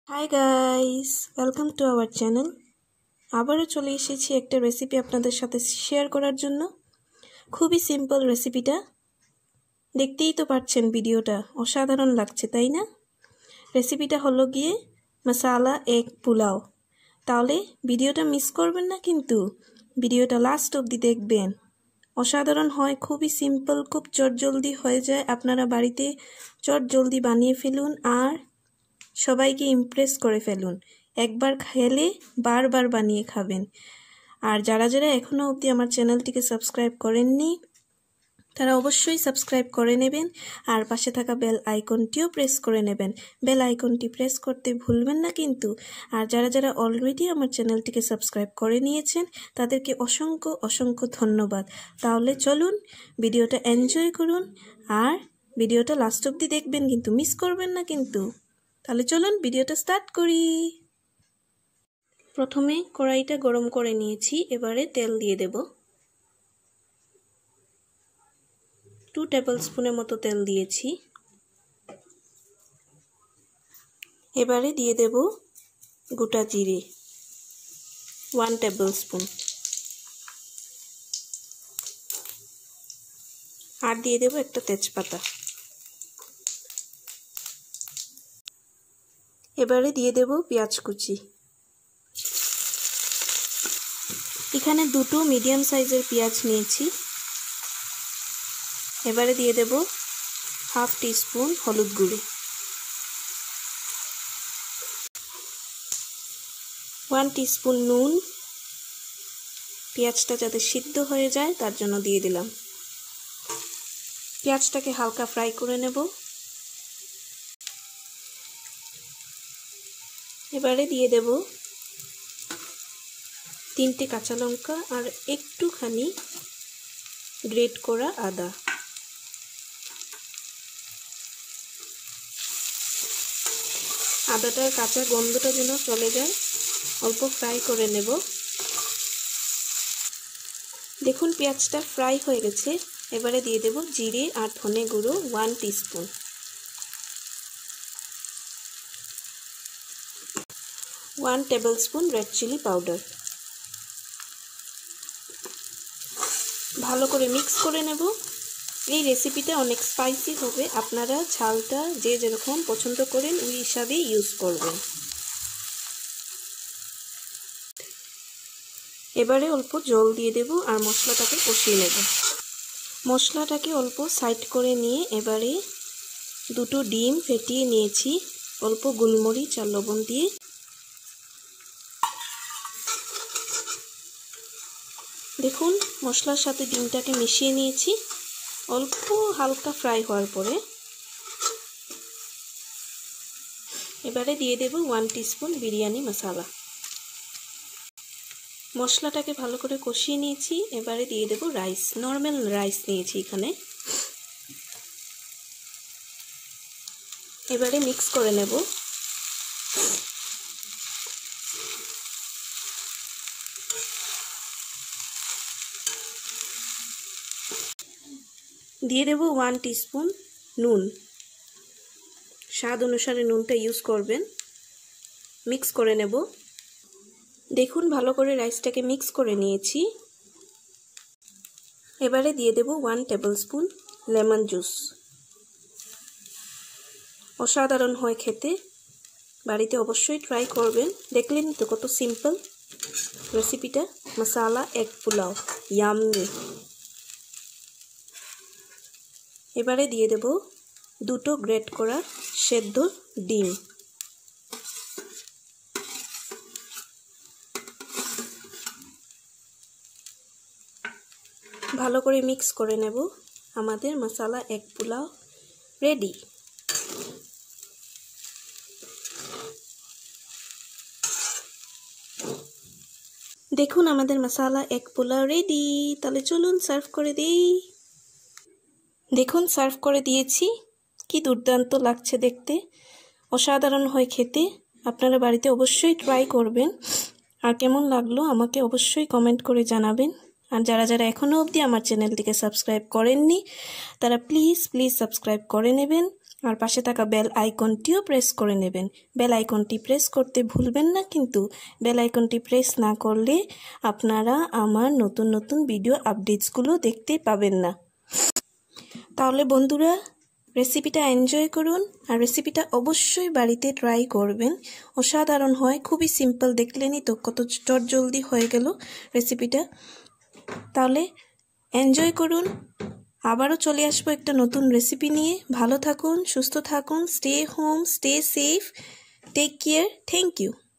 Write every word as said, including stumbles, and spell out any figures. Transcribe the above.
High guys, welcome to our channel. আবারও চলে এসেছি একটা রেসিপি আপনাদের সাথে শেয়ার করার জন্য। খুবই সিম্পল রেসিপিটা, দেখতেই তো পাচ্ছেন ভিডিওটা অসাধারণ লাগছে, তাই না? রেসিপিটা হলো গিয়ে মশালা এগ পোলাও। তাহলে ভিডিওটা মিস করবেন না, কিন্তু ভিডিওটা লাস্ট অবধি দেখবেন। অসাধারণ হয়, খুবই সিম্পল, খুব চটজলদি হয়ে যায়। আপনারা বাড়িতে চটজলদি বানিয়ে ফেলুন আর সবাইকে ইমপ্রেস করে ফেলুন। একবার খেলে বারবার বানিয়ে খাবেন। আর যারা যারা এখনও অবধি আমার চ্যানেলটিকে সাবস্ক্রাইব করেননি তারা অবশ্যই সাবস্ক্রাইব করে নেবেন আর পাশে থাকা বেল আইকনটিও প্রেস করে নেবেন। বেল আইকনটি প্রেস করতে ভুলবেন না কিন্তু। আর যারা যারা অলরেডি আমার চ্যানেলটিকে সাবস্ক্রাইব করে নিয়েছেন তাদেরকে অসংখ্য অসংখ্য ধন্যবাদ। তাহলে চলুন ভিডিওটা এনজয় করুন আর ভিডিওটা লাস্ট অবধি দেখবেন, কিন্তু মিস করবেন না কিন্তু। তাহলে চলুন ভিডিওটা স্টার্ট করি। প্রথমে কড়াইটা গরম করে নিয়েছি, এবারে তেল দিয়ে দেব। টু টেবিল স্পুনের মতো তেল দিয়েছি। এবারে দিয়ে দেব গোটা জিরে ওয়ান টেবিল স্পুন, আর দিয়ে দেব একটা তেজপাতা। এবারে দিয়ে দেব পেঁয়াজ কুচি। এখানে দুটো মিডিয়াম সাইজের পেঁয়াজ নিয়েছি। এবারে দিয়ে দেব হাফ টিস্পুন হলুদ গুঁড়ো, ওয়ান টিস্পুন নুন। পেঁয়াজটা যাতে সিদ্ধ হয়ে যায় তার জন্য দিয়ে দিলাম। পেঁয়াজটাকে হালকা ফ্রাই করে নেব। এবারে দিয়ে দেব তিনটে কাঁচা লঙ্কা আর একটুখানি গ্রেট করা আদা। আদাটার কাঁচা গন্ধটা যেন চলে যায়, অল্প ফ্রাই করে নেব। দেখুন পেঁয়াজটা ফ্রাই হয়ে গেছে। এবারে দিয়ে দেব জিরে আর ধনে গুঁড়ো one teaspoon, one tablespoon red chilli powder. ভালো করে মিক্স করে নেব। এই রেসিপিটা অনেক স্পাইসি হবে, আপনারা ঝালটা যে যেরকম পছন্দ করেন ওই হিসাবে ইউজ করবেন। এবারে অল্প জল দিয়ে দেব আর মশলাটাকে কষিয়ে নেব। মশলাটাকে অল্প সাইড করে নিয়ে এবারে দুটো ডিম ফেটিয়ে নিয়েছি অল্প গোলমরিচ আর লবণ দিয়ে। দেখুন মশলার সাথে ডিমটাকে মিশিয়ে নিয়েছি। অল্প হালকা ফ্রাই হওয়ার পরে এবারে দিয়ে দেব ওয়ান টিস্পুন বিরিয়ানি মশলা। মশলাটাকে ভালো করে কষিয়ে নিয়েছি। এবারে দিয়ে দেব রাইস, নর্মাল রাইস নিয়েছি এখানে। এবারে মিক্স করে নেব। দিয়ে দেব ওয়ান টিস্পুন নুন, স্বাদ অনুসারে নুনটা ইউজ করবেন। মিক্স করে নেব। দেখুন ভালো করে রাইসটাকে মিক্স করে নিয়েছি। এবারে দিয়ে দেব one tablespoon lemon juice. অসাধারণ হয় খেতে, বাড়িতে অবশ্যই ট্রাই করবেন। দেখলেন তো কত সিম্পল রেসিপিটা, মশালা এগ পোলাও, ইয়াম্মি। এবারে দিয়ে দেব দুটো গ্রেট করা সেদ্ধ ডিম। ভালো করে মিক্স করে নেব। আমাদের মশালা এগ পোলাও রেডি। দেখুন আমাদের মশালা এগ পোলাও রেডি। তাহলে চলুন সার্ভ করে দিই। দেখুন সার্ভ করে দিয়েছি। কি দুর্দান্ত লাগছে দেখতে, অসাধারণ হয় খেতে। আপনারা বাড়িতে অবশ্যই ট্রাই করবেন। আর কেমন লাগলো আমাকে অবশ্যই কমেন্ট করে জানাবেন। আর যারা যারা এখনও অবধি আমার চ্যানেলটিকে সাবস্ক্রাইব করেননি তারা প্লিজ প্লিজ সাবস্ক্রাইব করে নেবেন আর পাশে থাকা বেল আইকনটিও প্রেস করে নেবেন। বেল আইকনটি প্রেস করতে ভুলবেন না, কিন্তু বেল আইকনটি প্রেস না করলে আপনারা আমার নতুন নতুন ভিডিও আপডেটসগুলো দেখতে পাবেন না। তাহলে বন্ধুরা, রেসিপিটা এনজয় করুন আর রেসিপিটা অবশ্যই বাড়িতে ট্রাই করবেন। অসাধারণ হয়, খুবই সিম্পল, দেখলেনই তো কত চট জলদি হয়ে গেল রেসিপিটা। তাহলে এনজয় করুন, আবারও চলে আসবো একটা নতুন রেসিপি নিয়ে। ভালো থাকুন, সুস্থ থাকুন, stay home, stay safe, take care, thank you.